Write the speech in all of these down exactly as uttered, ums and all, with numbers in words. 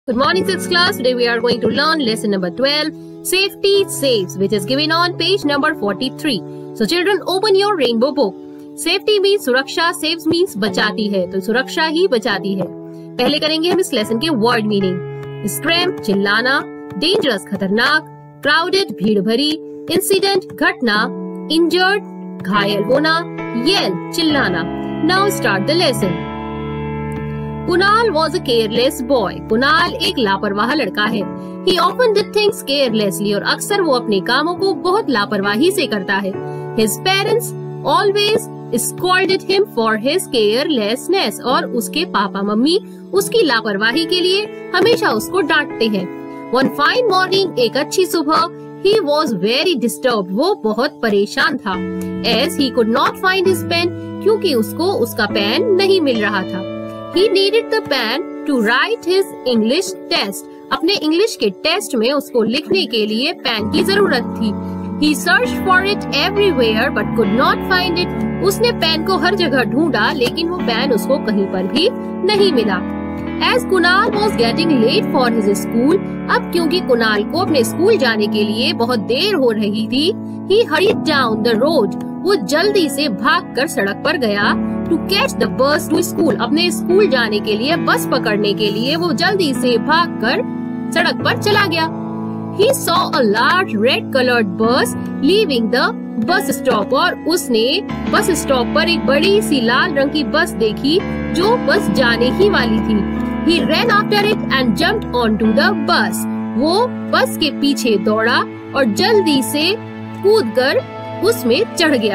Good morning, sixth class. Today we are going to learn lesson number twelve, Safety Saves, which is given on page number forty-three. So children, open your rainbow book. Safety means सुरक्षा, saves means बचाती है, तो सुरक्षा ही बचाती है. पहले करेंगे हम इस लेसन के वर्ड मीनिंग. स्क्रैम चिल्लाना, डेंजरस खतरनाक, क्राउडेड भीड़ भरी, इंसिडेंट घटना, इंजर्ड घायल होना, येल चिल्लाना. Now start the lesson. Kunal was a careless boy. Kunal एक लापरवाह लड़का है. He often did things carelessly और अक्सर वो अपने कामों को बहुत लापरवाही से करता है. His parents always scolded him for his carelessness और उसके पापा मम्मी उसकी लापरवाही के लिए हमेशा उसको डांटते हैं. One fine morning, एक अच्छी सुबह, he was very disturbed. वो बहुत परेशान था. As he could not find his pen, क्योंकि उसको उसका पेन नहीं मिल रहा था. He needed the pen to write his English test. अपने इंग्लिश के टेस्ट में उसको लिखने के लिए पेन की जरूरत थी. He searched for it everywhere but could not find it. उसने पेन को हर जगह ढूंढा लेकिन वो पेन उसको कहीं पर भी नहीं मिला. As Kunal was getting late for his school, अब क्योंकि कुणाल को अपने स्कूल जाने के लिए बहुत देर हो रही थी, he hurried down the road. वो जल्दी से भागकर सड़क पर गया. To catch the bus to school. अपने स्कूल जाने के लिए बस पकड़ने के लिए वो जल्दी से भागकर सड़क पर चला गया. He saw a large red colored bus leaving the bus stop. और उसने बस स्टॉप पर एक बड़ी सी लाल रंग की बस देखी जो बस जाने ही वाली थी. He ran after it and jumped onto the bus. वो बस के पीछे दौड़ा और जल्दी से कूदकर उसमें चढ़ गया.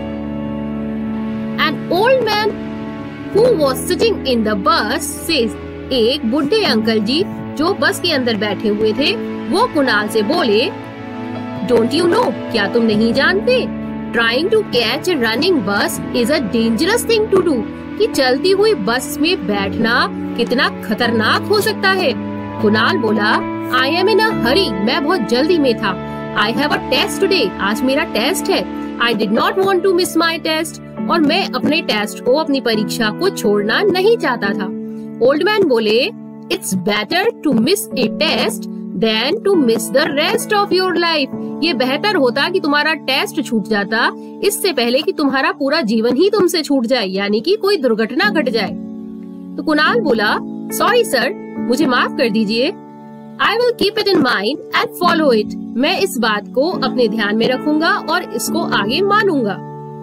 An old man who was sitting in the bus says, एक बुढ़े अंकल जी जो बस के अंदर बैठे हुए थे वो कुणाल से बोले, Don't you know? क्या तुम नहीं जानते? Trying to catch a running bus is a dangerous thing to do. कि चलती हुई बस में बैठना कितना खतरनाक हो सकता है. कुणाल बोला, I am in a hurry. मैं बहुत जल्दी में था. I have a test today. आज मेरा टेस्ट है. I did not want to miss my test. और मैं अपने टेस्ट को, अपनी परीक्षा को छोड़ना नहीं चाहता था. ओल्ड मैन बोले, It's better to miss a test than to miss the rest of your life. ये बेहतर होता कि तुम्हारा टेस्ट छूट जाता इससे पहले कि तुम्हारा पूरा जीवन ही तुमसे छूट जाए, यानी कि कोई दुर्घटना घट जाए. तो कुणाल बोला, सॉरी सर, मुझे माफ कर दीजिए. I will keep it in mind and follow it. मैं इस बात को अपने ध्यान में रखूंगा और इसको आगे मानूंगा.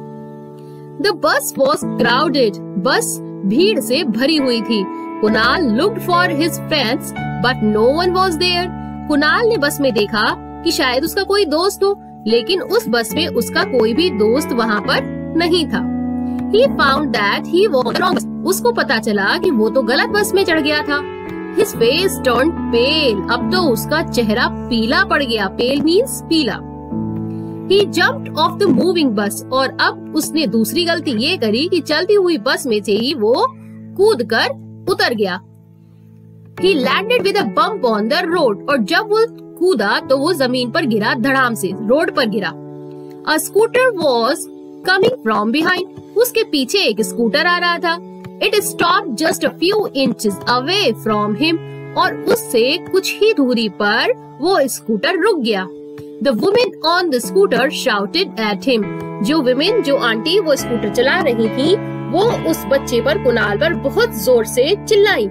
The bus was crowded. बस भीड़ से भरी हुई थी. Kunal looked for his friends, but no one was there. Kunal ने बस में देखा कि शायद उसका कोई दोस्त हो, लेकिन उस बस में उसका कोई भी दोस्त वहाँ पर नहीं था. He found that he was wrong. उसको पता चला कि वो तो गलत बस में चढ़ गया था. His face turned pale. अब तो उसका चेहरा पीला पड़ गया. Pale means पीला. He jumped off the moving bus. और अब उसने दूसरी गलती ये करी कि चलती हुई बस में से ही वो कूदकर उतर गया. He landed with a bump on the road. और जब वो कूदा तो वो जमीन पर गिरा, धड़ाम से रोड पर गिरा. A scooter was coming from behind. उसके पीछे एक स्कूटर आ रहा था. It stopped just a few inches away from him. और उससे कुछ ही दूरी पर वो स्कूटर रुक गया. The woman on the scooter shouted at him. जो women, जो आंटी वो स्कूटर चला रही थी, वो उस बच्चे पर, कुणाल पर बहुत जोर से चिल्लाई.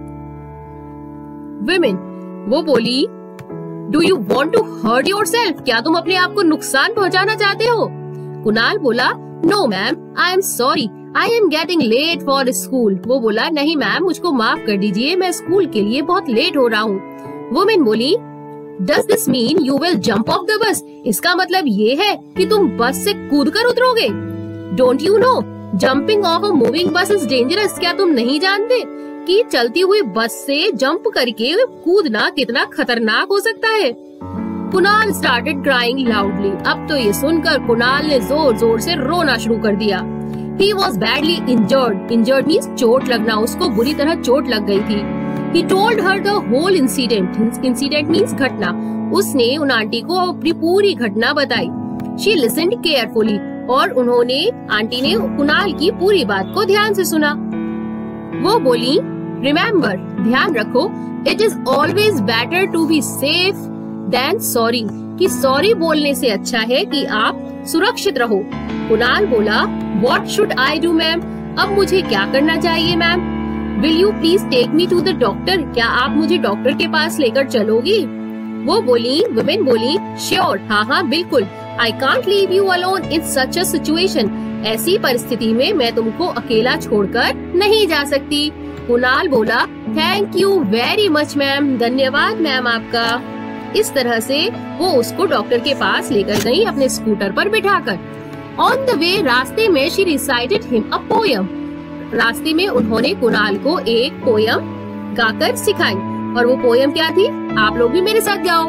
Women, वो बोली, Do you want to hurt yourself? क्या तुम अपने आप को नुकसान पहुंचाना चाहते हो? कुणाल बोला, No ma'am, I am sorry. I am getting late for school. वो बोला, नहीं मैम, मुझको माफ कर दीजिए, मैं स्कूल के लिए बहुत लेट हो रहा हूँ. Woman बोली, Does this mean you will jump off the bus? इसका मतलब ये है कि तुम बस से कूदकर उतरोगे. Don't you know? Jumping off a moving bus is dangerous. क्या तुम नहीं जानते कि चलती हुई बस से जंप करके कूदना कितना खतरनाक हो सकता है. Kunal started crying loudly. अब तो ये सुनकर कुणाल ने जोर जोर से रोना शुरू कर दिया. He was badly injured. Injured means चोट लगना. उसको बुरी तरह चोट लग गई थी. He told her the whole incident. Incident means घटना. उसने उन आंटी को अपनी पूरी घटना बताई. She listened carefully. और उन्होंने, आंटी ने कुणाल की पूरी बात को ध्यान से सुना. वो बोली, Remember, ध्यान रखो, it is always better to be safe than sorry, कि सॉरी बोलने से अच्छा है कि आप सुरक्षित रहो। कुणाल बोला, what should I do ma'am, अब मुझे क्या करना चाहिए ma'am? Will you please take me to the doctor, क्या आप मुझे डॉक्टर के पास लेकर चलोगी? वो बोली, वुमेन बोली, श्योर, हाँ हाँ बिल्कुल, I can't leave you alone in such a situation, ऐसी परिस्थिति में मैं तुमको अकेला छोड़कर नहीं जा सकती। कुणाल बोला, thank you very much ma'am, धन्यवाद मैम आपका। इस तरह से वो उसको डॉक्टर के पास लेकर गई अपने स्कूटर पर बिठाकर। ऑन द वे रास्ते में she recited him a poem, रास्ते में उन्होंने कुणाल को एक पोयम गाकर सिखाई, और वो पोयम क्या थी? आप लोग भी मेरे साथ गाओ।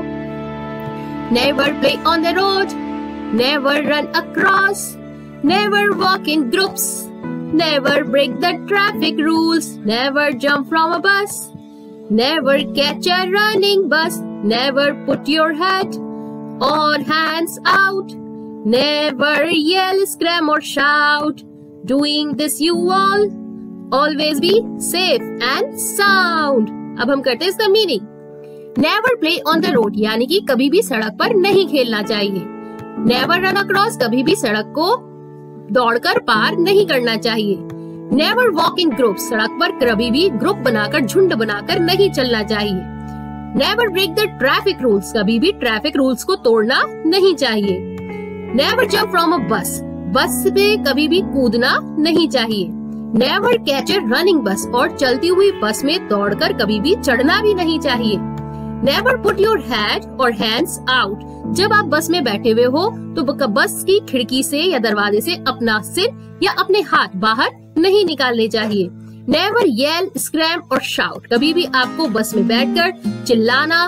Never play on the road, never run across, never walk in groups, never break the traffic rules, never jump from a bus, never catch a running bus, never put your head और hands out, never yell, scream और shout, doing this you all always be safe and sound. अब हम करते हैं इसका meaning. Never play on the road यानी कि कभी भी सड़क पर नहीं खेलना चाहिए। नेवर रन अक्रॉस, कभी भी सड़क को दौड़कर पार नहीं करना चाहिए। नेवर वॉक इन ग्रुप, सड़क पर कभी भी ग्रुप बनाकर, झुंड बनाकर नहीं चलना चाहिए। Never break the traffic rules, कभी भी ट्रैफिक रूल्स को तोड़ना नहीं चाहिए। नेवर जंप फ्रॉम अ बस, बस में कभी भी कूदना नहीं चाहिए। नेवर कैच अ रनिंग बस, और चलती हुई बस में दौड़कर कभी भी चढ़ना भी नहीं चाहिए। नेवर पुट योर हेड और हैंड्स आउट, जब आप बस में बैठे हुए हो तो बस की खिड़की से या दरवाजे से अपना सिर या अपने हाथ बाहर नहीं निकालने चाहिए। नेवर येल, स्क्रैम और शाउट, कभी भी आपको बस में बैठकर चिल्लाना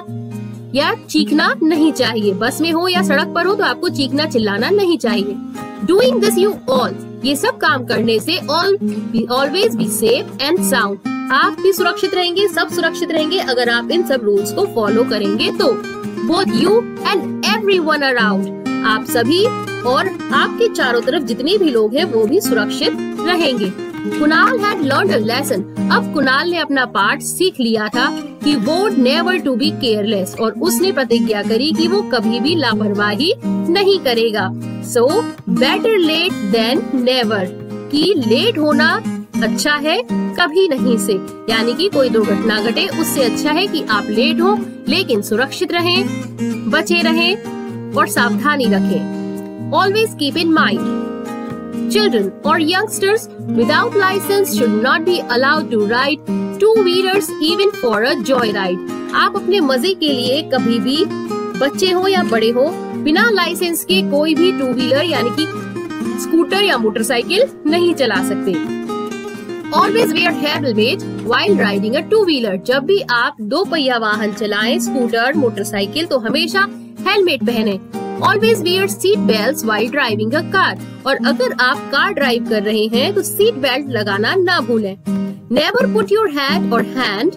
या चीखना नहीं चाहिए। बस में हो या सड़क पर हो तो आपको चीखना चिल्लाना नहीं चाहिए। डूइंग दिस यू ऑल, ये सब काम करने से all always be safe and sound, आप भी सुरक्षित रहेंगे, सब सुरक्षित रहेंगे अगर आप इन सब रूल्स को फॉलो करेंगे तो। Both you and everyone around, आप सभी और आपके चारों तरफ जितने भी लोग हैं वो भी सुरक्षित रहेंगे। Kunal had learned a lesson, अब कुणाल ने अपना पाठ सीख लिया था कि वोड नेवर टू बी केयरलेस, और उसने प्रतिज्ञा करी कि वो कभी भी लापरवाही नहीं करेगा। So better late than never, कि लेट होना अच्छा है कभी नहीं से, यानी कि कोई दुर्घटना घटे उससे अच्छा है कि आप लेट हो लेकिन सुरक्षित रहें, बचे रहें और सावधानी रखें। Always keep in mind, children or youngsters without license should not be allowed to ride two wheelers even for a joyride. आप अपने मजे के लिए कभी भी, बच्चे हो या बड़े हो, बिना लाइसेंस के कोई भी टू व्हीलर यानी कि स्कूटर या मोटरसाइकिल नहीं चला सकते। Always wear helmet while riding a two wheeler. जब भी आप दो पहिया वाहन चलाएं, स्कूटर, मोटरसाइकिल, तो हमेशा हेलमेट पहने। Always wear seat belts while driving a car. और अगर आप कार ड्राइव कर रहे हैं तो सीट बेल्ट लगाना ना भूलें। Never put your head or hand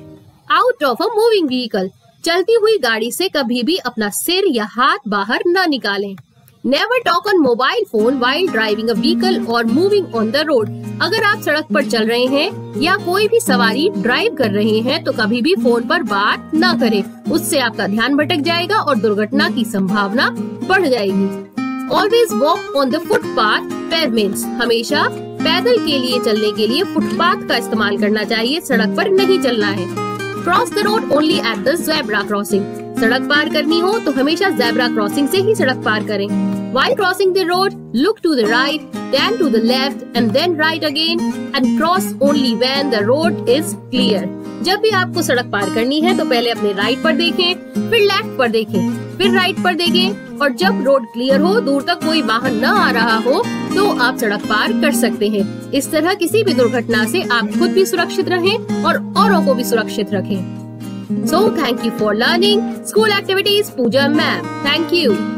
out of a moving vehicle. चलती हुई गाड़ी से कभी भी अपना सिर या हाथ बाहर ना निकालें। Never talk on mobile phone while driving a vehicle or moving on the road. अगर आप सड़क पर चल रहे हैं या कोई भी सवारी ड्राइव कर रहे हैं तो कभी भी फोन पर बात ना करें, उससे आपका ध्यान भटक जाएगा और दुर्घटना की संभावना बढ़ जाएगी। Always walk on the footpath pavements. हमेशा पैदल के लिए चलने के लिए फुटपाथ का इस्तेमाल करना चाहिए, सड़क पर नहीं चलना है। Cross the road only at the zebra crossing. सड़क पार करनी हो तो हमेशा ज़ेब्रा क्रॉसिंग से ही सड़क पार करें। While crossing the road, look to the right, then to the left, and then right again, and cross only when the road is clear. जब भी आपको सड़क पार करनी है तो पहले अपने राइट पर देखें, फिर लेफ्ट पर देखें, फिर राइट पर देखें, और जब रोड क्लियर हो, दूर तक कोई वाहन न आ रहा हो, तो आप सड़क पार कर सकते हैं। इस तरह किसी भी दुर्घटना से आप खुद भी सुरक्षित रहें और औरों को भी सुरक्षित रखें। So thank you for learning school activities, Pooja ma'am. Thank you.